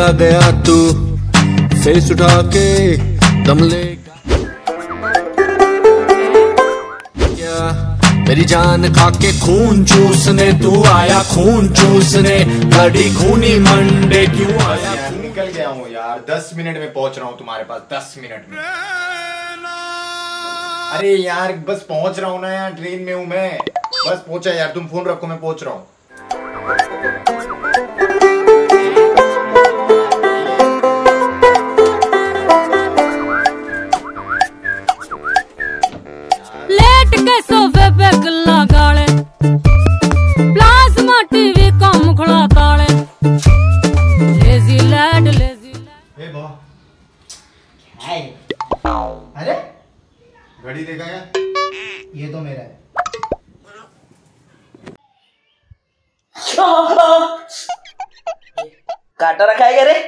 गया तू फेस उठा के दम ले क्या मेरी जान खा के खून चूसने तू आया खून चूसने बड़ी खूनी मंडे क्यों आया। निकल गया हूँ यार 10 मिनट में पहुंच रहा हूँ तुम्हारे पास 10 मिनट में। अरे यार बस पहुंच रहा हूँ ना यार, ट्रेन में हूँ मैं, बस पहुंचा यार, तुम फोन रखो मैं पहुंच रहा हूँ। लेट के सोफे पे गल्ला गाले प्लाज्मा टीवी का मुखड़ा ताले लेजी लैड लेजी हे बा अरे घड़ी देखा क्या? ये तो मेरा है। काटा रखा है क्या रे?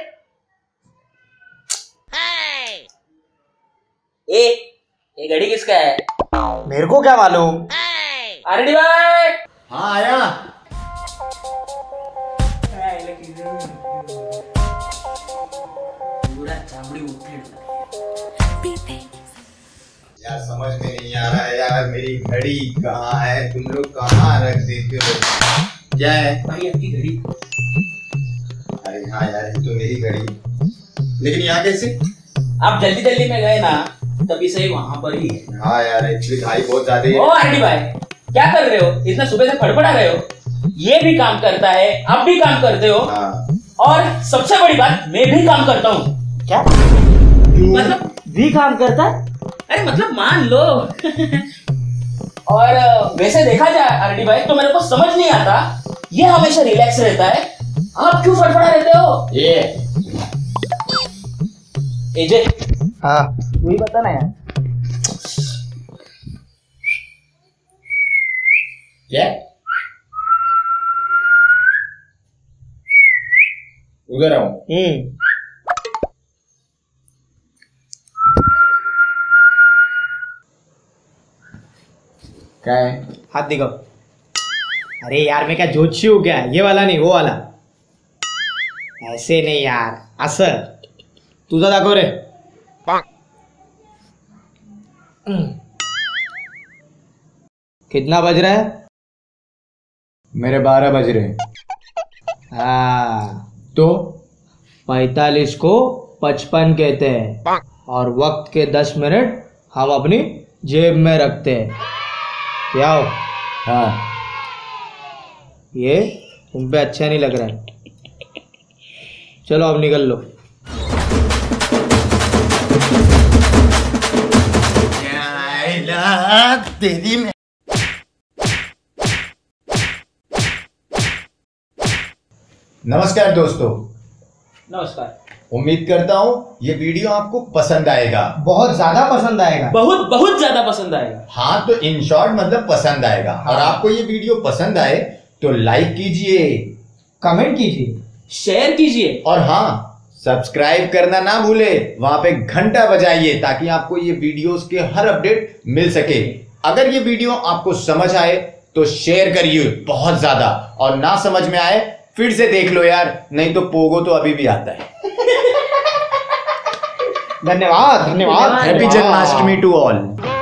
ये घड़ी किसका है? मेरे को क्या मालूम। आरडी भाई। हाँ आया। पूरा चामड़ी उठे यार समझ में नहीं आ रहा है यार, मेरी घड़ी कहाँ है? तुम लोग कहाँ रख देते हो? क्या है भाई आपकी घड़ी? अरे हाँ यार ये तो मेरी घड़ी, लेकिन यहाँ कैसे? आप जल्दी जल्दी में गए ना तभी से वहां पर ही है। हाँ यार एक्चुअली भाई बहुत ज्यादा ओ आरडी भाई क्या कर रहे हो? इतना सुबह से फड़फड़ा रहे हो। ये भी काम करता है, आप भी काम करते हो। हाँ। और सबसे बड़ी बात मैं भी काम करता हूँ। क्या मतलब भी काम करता है? अरे मतलब मान लो। और वैसे देखा जाए आरडी भाई तो मेरे को समझ नहीं आता, ये हमेशा रिलैक्स रहता है, आप क्यों फड़फड़ा रहते हो? ये एजे हाँ तू ही बता ना यार। क्या उधर आऊं? क्या है? हाथ दिखाओ। अरे यार मैं क्या जोशी हूँ क्या? ये वाला नहीं वो वाला। ऐसे नहीं यार असं तुझा दाखव रे। कितना बज रहा है? मेरे 12 बज रहे। हाँ तो 45 को 55 कहते हैं और वक्त के 10 मिनट हम अपनी जेब में रखते हैं। क्या हो? हाँ ये तुम पे अच्छा नहीं लग रहा है, चलो अब निकल लो। तेरी में नमस्कार दोस्तों, नमस्कार। उम्मीद करता हूँ ये वीडियो आपको पसंद आएगा, बहुत ज्यादा पसंद आएगा। बहुत बहुत ज्यादा पसंद आएगा। हाँ तो इन शॉर्ट मतलब पसंद आएगा। और आपको ये वीडियो पसंद आए तो लाइक कीजिए, कमेंट कीजिए, शेयर कीजिए और हाँ सब्सक्राइब करना ना भूले, वहां पे घंटा बजाइए ताकि आपको ये वीडियोस के हर अपडेट मिल सके। अगर ये वीडियो आपको समझ आए तो शेयर करिए बहुत ज्यादा, और ना समझ में आए फिर से देख लो यार, नहीं तो पोगो तो अभी भी आता है। धन्यवाद धन्यवाद। Happy Janmashtami to all.